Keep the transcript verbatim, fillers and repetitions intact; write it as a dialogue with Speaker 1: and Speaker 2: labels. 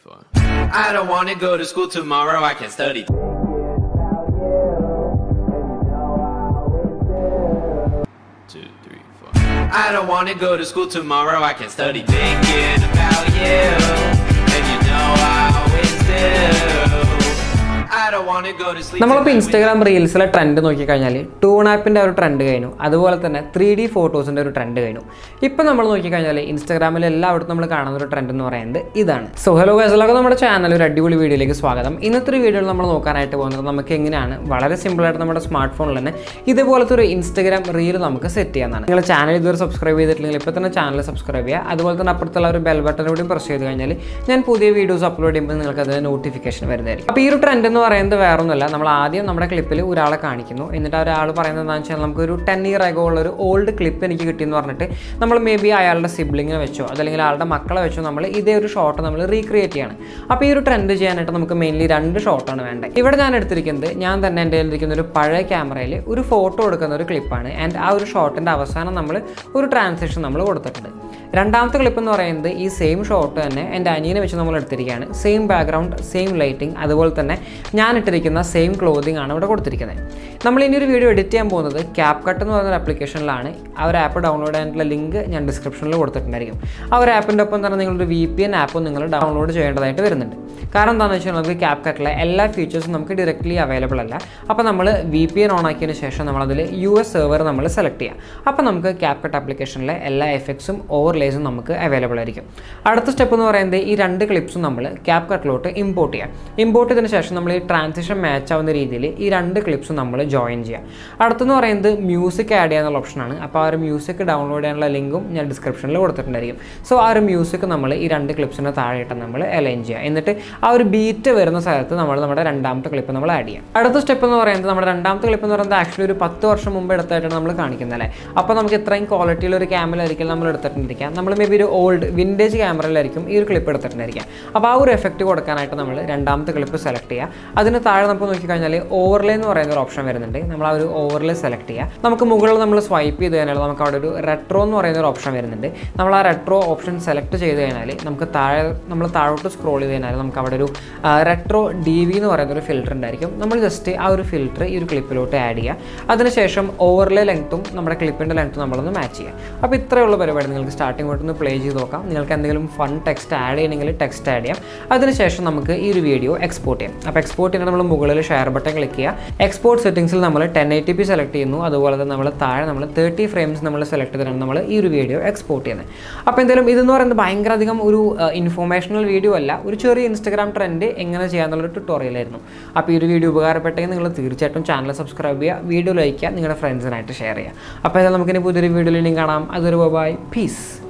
Speaker 1: four. I don't wanna go to school tomorrow, I can study. Two, three, four. I don't wanna go to school tomorrow, I can study. Thinking about you, and you know I always do.
Speaker 2: നമ്മളിപ്പോൾ Instagram റീൽസിലെ trend നോക്കിക്കഴിഞ്ഞാൽ toon ആപ്പിൻ്റെ ഒരു trend കഴിഞ്ഞു, അതുപോലെ തന്നെ three D ഫോട്ടോസിൻ്റെ ഒരു trend കഴിഞ്ഞു. ഇപ്പം നമ്മൾ നോക്കിക്കഴിഞ്ഞാൽ ഇൻസ്റ്റാഗ്രാമിൽ എല്ലായിടത്തും നമ്മൾ കാണുന്ന ഒരു ട്രെൻഡ് എന്ന് പറയുന്നത് ഇതാണ്. സോ ഹലോ ഗൈസ്, എല്ലാവർക്കും നമ്മുടെ ചാനൽ ഒരു അടിപൊളി വീഡിയോയിലേക്ക് സ്വാഗതം. ഇന്നത്തെ ഒരു വീഡിയോയിൽ നമ്മൾ നോക്കാനായിട്ട് പോകുന്നത് നമുക്ക് എങ്ങനെയാണ് വളരെ സിമ്പിളായിട്ട് നമ്മുടെ സ്മാർട്ട് ഫോണിൽ തന്നെ ഇതുപോലത്തെ ഒരു ഇൻസ്റ്റാഗ്രാം റീൽ നമുക്ക് സെറ്റ് ചെയ്യാനാണ്. നിങ്ങൾ ചാനൽ ഇതുവരെ സബ്സ്ക്രൈബ് ചെയ്തിട്ടില്ലെങ്കിൽ ഇപ്പോൾ തന്നെ ചാനൽ സബ്സ്ക്രൈബ് ചെയ്യുക. അതുപോലെ തന്നെ അപ്പുറത്തുള്ള ഒരു ബെൽ ബട്ടൺ കൂടി പ്രസ് ചെയ്ത് കഴിഞ്ഞാൽ ഞാൻ പുതിയ വീഡിയോസ് അപ്ലോഡ് ചെയ്യുമ്പോൾ നിങ്ങൾക്ക് അതിന് നോട്ടിഫിക്കേഷൻ വരുന്നതായിരിക്കും. അപ്പോൾ ഈ ഒരു ട്രെൻഡ് എന്ന് പറയുന്നത് വേറൊന്നുമല്ല, നമ്മൾ ആദ്യം നമ്മുടെ ക്ലിപ്പിൽ ഒരാളെ കാണിക്കുന്നു, എന്നിട്ട് ആ ഒരാൾ പറയുന്നത് എന്താണെന്ന് വെച്ചാൽ നമുക്കൊരു ടെൻ ഇയർ ആകോ ഉള്ള ഒരു ഓൾഡ് ക്ലിപ്പ് എനിക്ക് കിട്ടിയെന്ന് പറഞ്ഞിട്ട് നമ്മൾ മേ ബി അയാളുടെ സിബ്ലിങ്ങിനെ വെച്ചോ അതല്ലെങ്കിൽ ആളുടെ മക്കളെ വെച്ചോ നമ്മൾ ഇതേ ഒരു ഷോട്ട് നമ്മൾ റീക്രിയേറ്റ് ചെയ്യാണ്. അപ്പോൾ ഈ ഒരു ട്രെൻഡ് ചെയ്യാനായിട്ട് നമുക്ക് മെയിൻലി രണ്ട് ഷോട്ടാണ് വേണ്ടത്. ഇവിടെ ഞാൻ എടുത്തിരിക്കുന്നത് ഞാൻ തന്നെ എൻ്റെ കയ്യിലിരിക്കുന്ന ഒരു പഴയ ക്യാമറയിൽ ഒരു ഫോട്ടോ എടുക്കുന്ന ഒരു ക്ലിപ്പാണ്. ആൻഡ് ആ ഒരു ഷോട്ടിൻ്റെ അവസാനം നമ്മൾ ഒരു ട്രാൻസിഷൻ നമ്മൾ കൊടുത്തിട്ടുണ്ട്. രണ്ടാമത്തെ ക്ലിപ്പ് എന്ന് പറയുന്നത് ഈ സെയിം ഷോട്ട് തന്നെ എൻ്റെ അനിയനെ വെച്ച് നമ്മൾ എടുത്തിരിക്കുകയാണ്. സെയിം ബാക്ക്ഗ്രൗണ്ട്, സെയിം ലൈറ്റിംഗ്, അതുപോലെ തന്നെ ഞാൻ ഇട്ടിരിക്കുന്ന സെയിം ക്ലോത്തിങ് ആണ് ഇവിടെ കൊടുത്തിരിക്കുന്നത്. നമ്മൾ ഇനി ഒരു വീഡിയോ എഡിറ്റ് ചെയ്യാൻ പോകുന്നത് ക്യാപ്കട്ട് എന്ന് പറയുന്ന ആപ്ലിക്കേഷനിലാണ്. ആ ഒരു ആപ്പ് ഡൗൺലോഡ് ചെയ്യാനുള്ള ലിങ്ക് ഞാൻ ഡിസ്ക്രിപ്ഷനിൽ കൊടുത്തിട്ടുണ്ടായിരിക്കും. ആ ഒരു ആപ്പിൻ്റെ ഒപ്പം തന്നെ നിങ്ങളൊരു വി പി എൻ ആപ്പും നിങ്ങൾ ഡൗൺലോഡ് ചെയ്യേണ്ടതായിട്ട് വരുന്നുണ്ട്. കാരണം എന്താണെന്ന് വെച്ചാൽ നമുക്ക് ക്യാപ്കട്ടിലെ എല്ലാ ഫീച്ചേഴ്സും നമുക്ക് ഡയറക്റ്റ്ലി അവൈലബിൾ അല്ല. അപ്പോൾ നമ്മൾ വി പി എൻ ഓൺ ആക്കിയതിന് ശേഷം നമ്മളതിൽ യു എസ് സെർവർ നമ്മൾ സെലക്ട് ചെയ്യുക. അപ്പോൾ നമുക്ക് ക്യാപ്കട്ട് ആപ്ലിക്കേഷനിലെ എല്ലാ എഫക്ട്സും ഓവർലേസും നമുക്ക് അവൈലബിൾ ആയിരിക്കും. അടുത്ത സ്റ്റെപ്പ് എന്ന് പറയുന്നത് ഈ രണ്ട് ക്ലിപ്സും നമ്മൾ ക്യാപ്കട്ടിലോട്ട് ഇമ്പോർട്ട് ചെയ്യാം. ഇമ്പോർട്ട് ചെയ്തതിന് ശേഷം നമ്മൾ ഈ ട്രാൻസിഷൻ മാച്ച് ആവുന്ന രീതിയിൽ ഈ രണ്ട് ക്ലിപ്സും നമ്മൾ ജോയിൻ ചെയ്യാം. അടുത്തെന്ന് പറയുന്നത് മ്യൂസിക് ആഡ് ചെയ്യാനുള്ള ഓപ്ഷനാണ്. അപ്പോൾ ആ ഒരു മ്യൂസിക് ഡൗൺലോഡ് ചെയ്യാനുള്ള ലിങ്കും ഞാൻ ഡിസ്ക്രിപ്ഷനിൽ കൊടുത്തിട്ടുണ്ടായിരിക്കും. സോ ആ ഒരു മ്യൂസിക് നമ്മൾ ഈ രണ്ട് ക്ലിപ്സിന് താഴെയിട്ട് നമ്മൾ അലൈൻ ചെയ്യുക. എന്നിട്ട് ആ ഒരു ബീറ്റ് വരുന്ന സ്ഥലത്ത് നമ്മൾ നമ്മുടെ രണ്ടാമത്തെ ക്ലിപ്പ് നമ്മൾ ആഡ് ചെയ്യാം. അടുത്ത സ്റ്റെപ്പ് എന്ന് പറയുന്നത് നമ്മുടെ രണ്ടാമത്തെ ക്ലിപ്പ് എന്ന് പറയുന്നത് ആക്ച്വലി ഒരു പത്ത് വർഷം മുമ്പ് എടുത്തായിട്ടാണ് നമ്മൾ കാണിക്കുന്നത് അല്ലേ. അപ്പോൾ നമുക്ക് ഇത്രയും ക്വാളിറ്റിയുള്ള ഒരു ക്യാമറയിലായിരിക്കും നമ്മൾ എടുത്തിട്ടുണ്ടിരിക്കുക. നമ്മൾ മേ ബി ഒരു ഓൾഡ് വിൻറ്റേജ് ക്യാമറയിലായിരിക്കും ഈ ഒരു ക്ലിപ്പ് എടുത്തിട്ടുണ്ടായിരിക്കുക. അപ്പോൾ ആ ഒരു എഫക്റ്റ് കൊടുക്കാനായിട്ട് നമ്മൾ രണ്ടാമത്തെ ക്ലിപ്പ് സെലക്ട് ചെയ്യുക. അതിന് താഴെ നമുക്ക് നോക്കിക്കഴിഞ്ഞാൽ ഓവർലേ എന്ന് പറയുന്ന ഒരു ഓപ്ഷൻ വരുന്നുണ്ട്. നമ്മൾ ആ ഒരു ഓവർലേ സെലക്ട് ചെയ്യുക. നമുക്ക് മുകളിൽ നമ്മൾ സ്വൈപ്പ് ചെയ്ത് കഴിഞ്ഞാൽ നമുക്ക് അവിടെ ഒരു റെട്രോ എന്ന് പറയുന്ന ഒരു ഓപ്ഷൻ വരുന്നുണ്ട്. നമ്മൾ ആ റെട്രോ ഓപ്ഷൻ സെലക്ട് ചെയ്ത് കഴിഞ്ഞാൽ നമുക്ക് താഴെ നമ്മൾ താഴോട്ട് സ്ക്രോൾ ചെയ്ത് കഴിഞ്ഞാൽ നമുക്ക് അവിടെ ഒരു റെട്രോ ഡി വി എന്ന് പറയുന്ന ഒരു ഫിൽറ്റർ ഉണ്ടായിരിക്കും. നമ്മൾ ജസ്റ്റ് ആ ഒരു ഫിൽറ്റർ ഈ ഒരു ക്ലിപ്പിലോട്ട് ആഡ് ചെയ്യുക. അതിനുശേഷം ഓവർലേ ലെങ്ത്തും നമ്മുടെ ക്ലിപ്പിൻ്റെ ലെങ്ത്തും നമ്മളൊന്ന് മാച്ച് ചെയ്യുക. അപ്പോൾ ഇത്രയുള്ള പരിപാടി നിങ്ങൾക്ക് സ്റ്റാർട്ടിംഗ് തൊട്ടൊന്ന് പ്ലേ ചെയ്ത് നോക്കാം. നിങ്ങൾക്ക് എന്തെങ്കിലും ഫൺ ടെക്സ്റ്റ് ആഡ് ചെയ്യണമെങ്കിൽ ടെക്സ്റ്റ് ആഡ് ചെയ്യാം. അതിനുശേഷം നമുക്ക് ഈ ഒരു വീഡിയോ എക്സ്പോർട്ട് ചെയ്യാം. അപ്പോൾ എക്സ്പോർട്ട് ചെയ്യുന്നത് നമ്മൾ മുകളിൽ ഷെയർ ബട്ടൺ ക്ലിക്ക് ചെയ്യുക. എക്സ്പോർട്ട് സെറ്റിംഗ്സിൽ നമ്മൾ ടെൻ എയ്റ്റി പി സെലക്ട് ചെയ്യുന്നു. അതുപോലെ തന്നെ നമ്മൾ താഴെ നമ്മൾ തേർട്ടി ഫ്രെയിംസ് നമ്മൾ സെലക്ട് ചെയ്തിട്ടാണ് നമ്മൾ ഈ ഒരു വീഡിയോ എക്സ്പോർട്ട് ചെയ്യുന്നത്. അപ്പോൾ എന്തായാലും ഇതെന്ന് പറയുന്നത് ഭയങ്കര അധികം ഒരു ഇൻഫോർമേഷണൽ വീഡിയോ അല്ല, ഒരു ചെറിയ ഇൻസ്റ്റാഗ്രാം ട്രെൻഡ് എങ്ങനെ ചെയ്യാന്നുള്ളൊരു ട്യൂട്ടോറിയലായിരുന്നു. അപ്പോൾ ഈ ഒരു വീഡിയോ ഉപകാരപ്പെട്ടെങ്കിൽ നിങ്ങൾ തീർച്ചയായിട്ടും ചാനൽ സബ്സ്ക്രൈബ് ചെയ്യുക, വീഡിയോ ലൈക്ക് ചെയ്യുക, നിങ്ങളുടെ ഫ്രണ്ട്സിനായിട്ട് ഷെയർ ചെയ്യുക. അപ്പോൾ എന്തായാലും നമുക്കിനി പുതിയൊരു വീഡിയോയിൽ കാണാം. അതൊരു ബൈ, പീസ്.